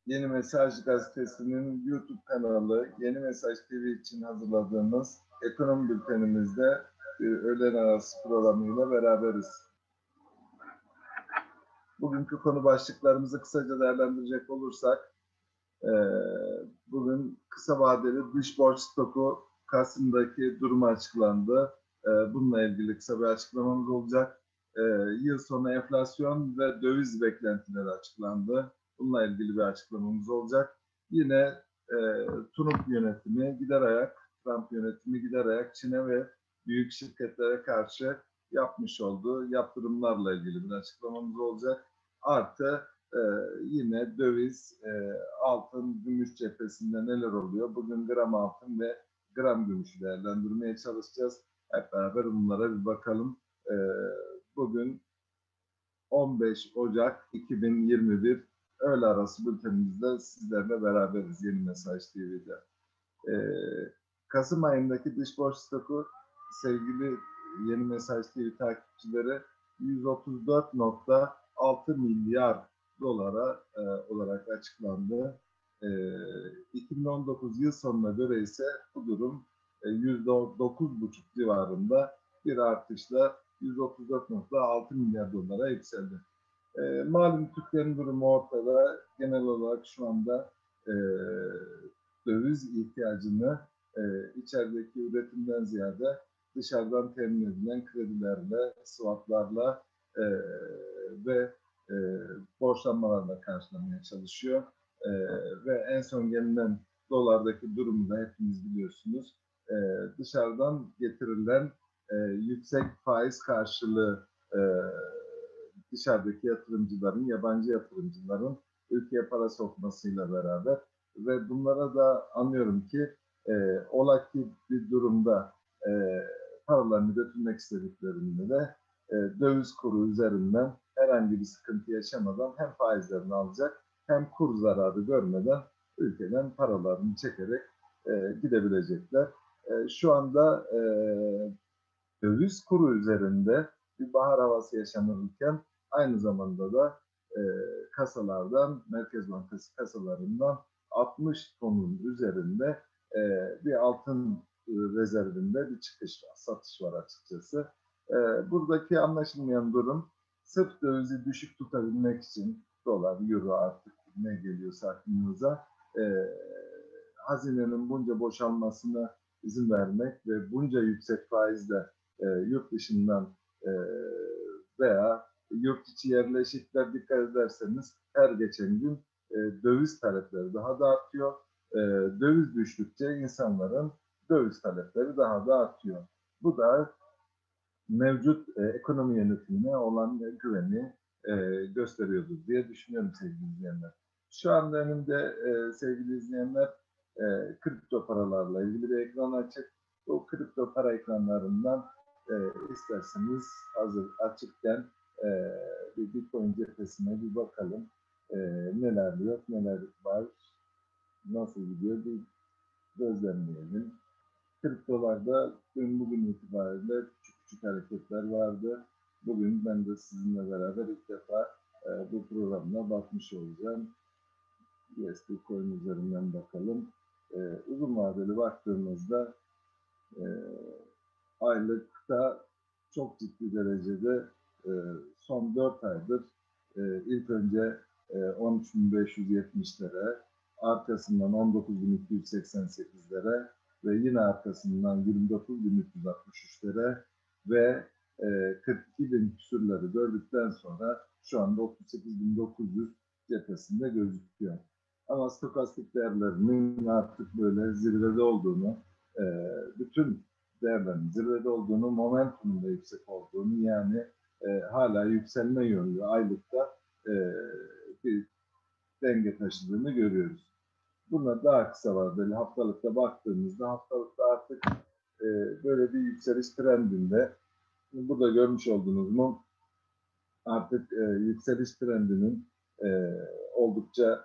Yeni Mesaj Gazetesi'nin YouTube kanalı Yeni Mesaj TV için hazırladığımız ekonomi bültenimizde öğlen arası programıyla beraberiz. Bugünkü konu başlıklarımızı kısaca değerlendirecek olursak, bugün kısa vadeli dış borç stoku Kasım'daki durumu açıklandı. Bununla ilgili kısa bir açıklamamız olacak. Yıl sonu enflasyon ve döviz beklentileri açıklandı. Bununla ilgili bir açıklamamız olacak. Yine Trump yönetimi gider ayak Çin'e ve büyük şirketlere karşı yapmış olduğu yaptırımlarla ilgili bir açıklamamız olacak. Artı yine döviz, altın, gümüş cephesinde neler oluyor? Bugün gram altın ve gram gümüşü değerlendirmeye çalışacağız. Hep beraber bunlara bir bakalım. Bugün 15 Ocak 2021 öğle arası bültenimizde sizlerle beraberiz Yeni Mesaj TV'de. Kasım ayındaki dış borç stoku sevgili Yeni Mesaj TV takipçileri 134,6 milyar dolara olarak açıklandı. 2019 yıl sonuna göre ise bu durum %9,5 civarında bir artışla 134,6 milyar dolara yükseldi. Malum Türklerin durumu ortada. Genel olarak şu anda döviz ihtiyacını içerideki üretimden ziyade dışarıdan temin edilen kredilerle, swaplarla ve borçlanmalarla karşılamaya çalışıyor. Ve en son gelinen dolardaki durumu da hepiniz biliyorsunuz. Dışarıdan getirilen yüksek faiz karşılığı dışarıdaki yatırımcıların, yabancı yatırımcıların ülkeye para sokmasıyla beraber ve bunlara da anlıyorum ki ola ki bir durumda paralarını götürmek istediklerinde de döviz kuru üzerinden herhangi bir sıkıntı yaşamadan hem faizlerini alacak hem kur zararı görmeden ülkeden paralarını çekerek gidebilecekler. Şu anda döviz kuru üzerinde bir bahar havası yaşanırken aynı zamanda da kasalardan, Merkez Bankası kasalarından 60 tonun üzerinde bir altın rezervinde bir çıkış var, satış var açıkçası. Buradaki anlaşılmayan durum sırf dövizi düşük tutabilmek için dolar, euro artık ne geliyorsa aklınıza hazinenin bunca boşalmasına izin vermek ve bunca yüksek faizle yurt dışından veya yurt içi yerleşikler dikkat ederseniz her geçen gün döviz talepleri daha da artıyor. Döviz düştükçe insanların döviz talepleri daha da artıyor. Bu da mevcut ekonomi yönetimine olan güveni gösteriyordur diye düşünüyorum sevgili izleyenler. Şu anda önümde sevgili izleyenler kripto paralarla ilgili bir ekran açık. Bu kripto para ekranlarından isterseniz hazır açıkken bir Bitcoin cephesine bir bakalım. Neler yok, neler var, nasıl gidiyor bir gözlemleyelim. Kriptolarda bugün itibariyle küçük hareketler vardı. Bugün ben de sizinle beraber ilk defa bu programına bakmış olacağım. USD Coin üzerinden bakalım. Uzun vadeli baktığımızda aylıkta çok ciddi derecede son 4 aydır ilk önce 13.570'lere, arkasından 19.288'lere ve yine arkasından 29.363'lere ve 42.000 küsurları gördükten sonra şu anda 38.900 cephesinde gözüküyor. Ama stokastik değerlerinin artık böyle zirvede olduğunu, bütün değerlerin zirvede olduğunu, momentumun da yüksek olduğunu, yani hala yükselme yönlü aylıkta bir denge taşıdığını görüyoruz. Buna daha kısa vadeli haftalıkta baktığımızda haftalıkta artık böyle bir yükseliş trendinde, burada görmüş olduğunuz mu artık yükseliş trendinin oldukça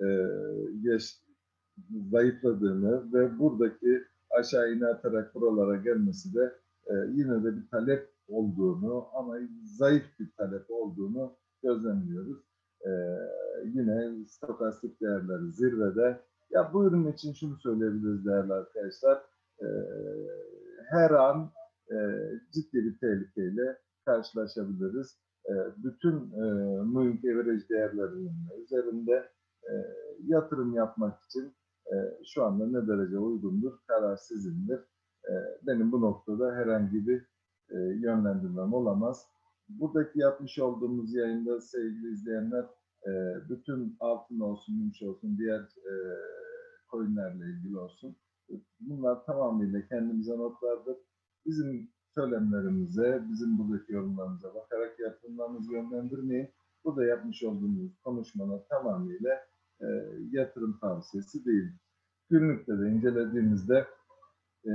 zayıfladığını ve buradaki aşağı ine atarak buralara gelmesi de yine de bir talep olduğunu ama zayıf bir talep olduğunu gözlemliyoruz. Yine stokastik değerleri zirvede. Ya bu ürün için şunu söyleyebiliriz değerli arkadaşlar. E, Her an ciddi bir tehlikeyle karşılaşabiliriz. Bütün moving average değerlerinin üzerinde e, yatırım yapmak için şu anda ne derece uygundur, karar sizindir. Benim bu noktada herhangi bir yönlendirmem olamaz. Buradaki yapmış olduğumuz yayında sevgili izleyenler bütün altın olsun, gümüş olsun, diğer coinlerle ilgili olsun. Bunlar tamamıyla kendimize notlardır. Bizim söylemlerimize, bizim buradaki yorumlarımıza bakarak yatırımlarınızı yönlendirmeyin. Burada yapmış olduğumuz konuşmalar tamamıyla yatırım tavsiyesi değil. Günlükte de incelediğimizde e,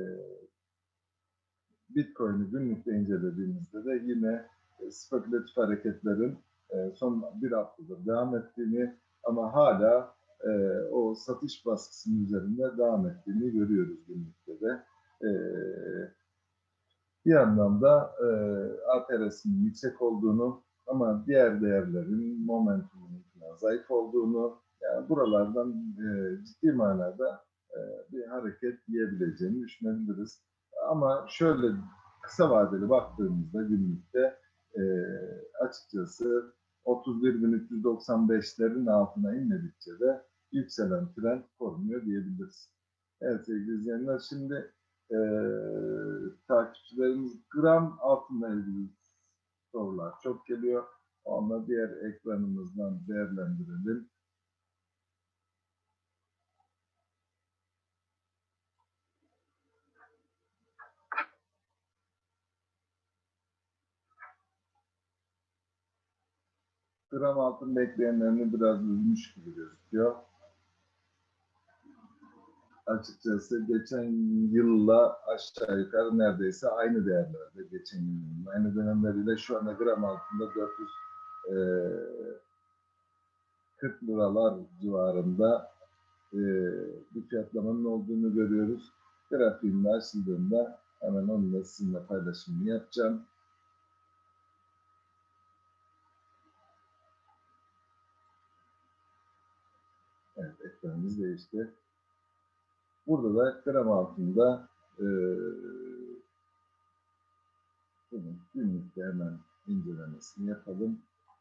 Bitcoin'i günlükte incelediğimizde de yine spekülatif hareketlerin son bir haftadır devam ettiğini ama hala o satış baskısının üzerinde devam ettiğini görüyoruz günlükte de. Bir yandan da ATR'sinin yüksek olduğunu ama diğer değerlerin momentumunun zayıf olduğunu, yani buralardan ciddi manada bir hareket diyebileceğini düşünebiliriz. Ama şöyle kısa vadeli baktığımızda günlükte e, açıkçası 31.395'lerin altına inmedikçe de yükselen trend korunuyor diyebiliriz. Evet sevgili izleyenler, şimdi e, takipçilerimiz gram altınla ilgili sorular çok geliyor. Onları diğer ekranımızdan değerlendirelim. Gram altın bekleyenlerini biraz üzmüş gibi gözüküyor. Açıkçası geçen yılla aşağı yukarı neredeyse aynı değerlerde, geçen yılın aynı dönemleriyle şu anda gram altında 440 liralar civarında bir fiyatlamanın olduğunu görüyoruz. Grafiğimde açıldığında hemen onu da sizinle paylaşımını yapacağım. Evet, ekranımız değişti. Burada da gram altında bunun günlükte hemen incelemesini yapalım.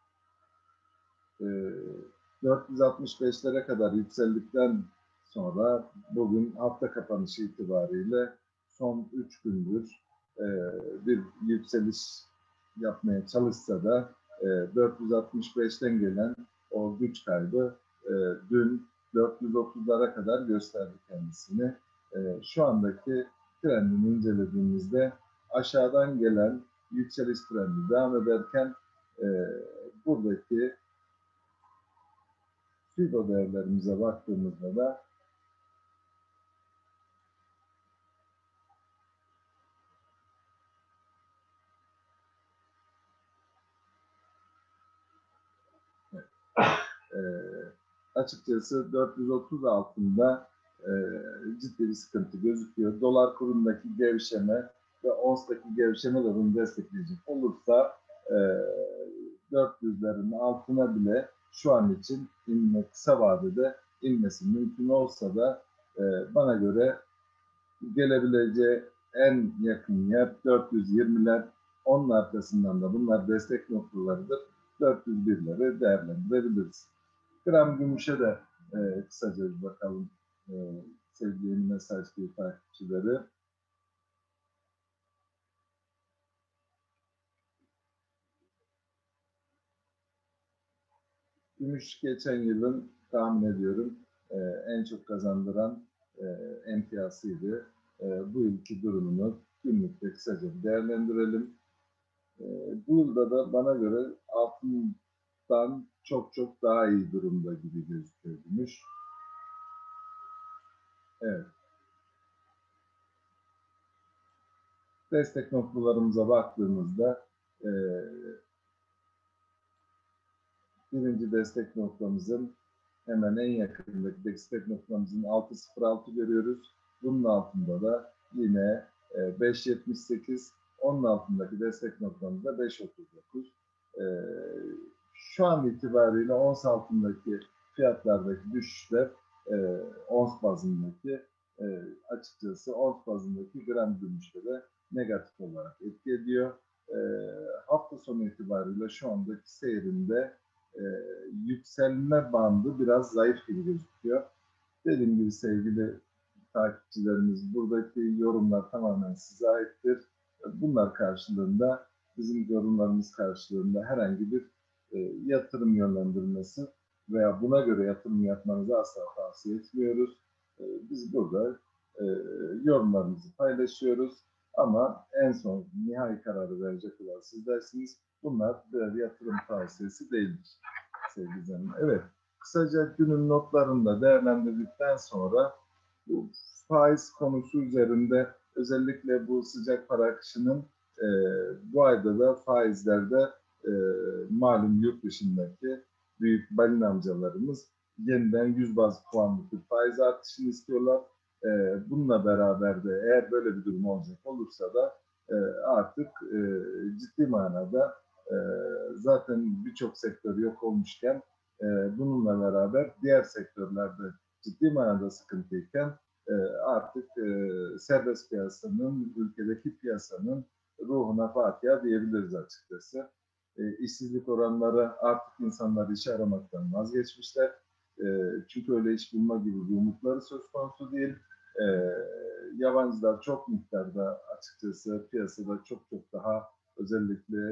465'lere kadar yükseldikten sonra bugün hafta kapanışı itibariyle son 3 gündür bir yükseliş yapmaya çalışsa da 465'ten gelen o güç kaybı dün 430'lara kadar gösterdi kendisini. Şu andaki trendini incelediğimizde aşağıdan gelen yükseliş trendi devam ederken buradaki FIBO değerlerimize baktığımızda da e, açıkçası 430 altında ciddi bir sıkıntı gözüküyor. Dolar kurundaki gevşeme ve ONS'taki gevşeme de bunu destekleyecek olursa 400'lerin altına bile şu an için kısa vadede inmesi mümkün olsa da bana göre gelebileceği en yakın yer 420'ler. Onun arkasından da bunlar destek noktalarıdır. 401'leri değerlendirebiliriz. Gram gümüşe de kısaca bir bakalım sevgili mesaj takipçileri. Gümüş geçen yılın tahmin ediyorum en çok kazandıran emtiyasıydı. Bu yılki durumunu günlükte kısaca değerlendirelim. Bu yılda da bana göre altından çok çok daha iyi durumda gibi gözüküyor gümüş. Evet. Destek noktalarımıza baktığımızda birinci destek noktamızın hemen en yakındaki destek noktamızın 6.06 görüyoruz. Bunun altında da yine 5.78, onun altındaki destek noktamız da 5.39. şu an itibariyle ons altındaki fiyatlardaki düşüşler ons bazındaki açıkçası ons bazındaki gram gümüşlere negatif olarak etki ediyor. E, Hafta sonu itibariyle şu andaki seyrinde e, yükselme bandı biraz zayıf gibi gözüküyor. Dediğim gibi sevgili takipçilerimiz, buradaki yorumlar tamamen size aittir. Bunlar karşılığında, bizim yorumlarımız karşılığında herhangi bir yatırım yönlendirmesi veya buna göre yatırım yapmanızı asla tavsiye etmiyoruz. Biz burada e, yorumlarımızı paylaşıyoruz ama en son nihai kararı verecek olan sizlersiniz. Bunlar birer yatırım tavsiyesi değildir sevgili izleyenler. Evet, kısaca günün notlarını da değerlendirdikten sonra bu faiz konusu üzerinde özellikle bu sıcak para akışının e, bu ayda da faizlerde e, malum yurt dışındaki büyük balina amcalarımız yeniden 100 baz puanlık bir faiz artışını istiyorlar. Bununla beraber de eğer böyle bir durum olacak olursa da artık ciddi manada zaten birçok sektör yok olmuşken bununla beraber diğer sektörlerde ciddi manada sıkıntıyken artık serbest piyasanın, ülkedeki piyasanın ruhuna Fatiha diyebiliriz açıkçası. İşsizlik oranları artık insanlar iş aramaktan vazgeçmişler. Çünkü öyle iş bulma gibi bir umutları söz konusu değil. E, Yabancılar çok miktarda açıkçası piyasada çok çok daha özellikle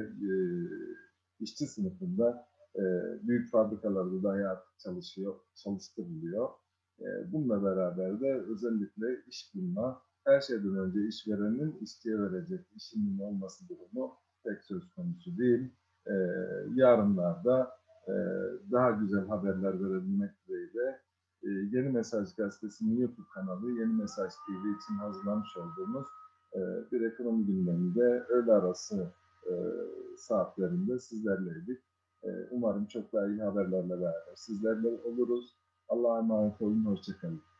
işçi sınıfında büyük fabrikalarda dahi artık çalıştırılıyor. Bununla beraber de özellikle iş bulma, her şeyden önce işverenin işçiye verecek işinin olması durumu pek söz konusu değil. Yarınlarda e, daha güzel haberler verebilmek dileğiyle Yeni Mesaj Gazetesi'nin YouTube kanalı Yeni Mesaj TV için hazırlamış olduğumuz bir ekonomi gündeminde öğle arası e, saatlerinde sizlerleydik. Umarım çok daha iyi haberlerle beraber sizlerle oluruz. Allah'a emanet olun, hoşçakalın.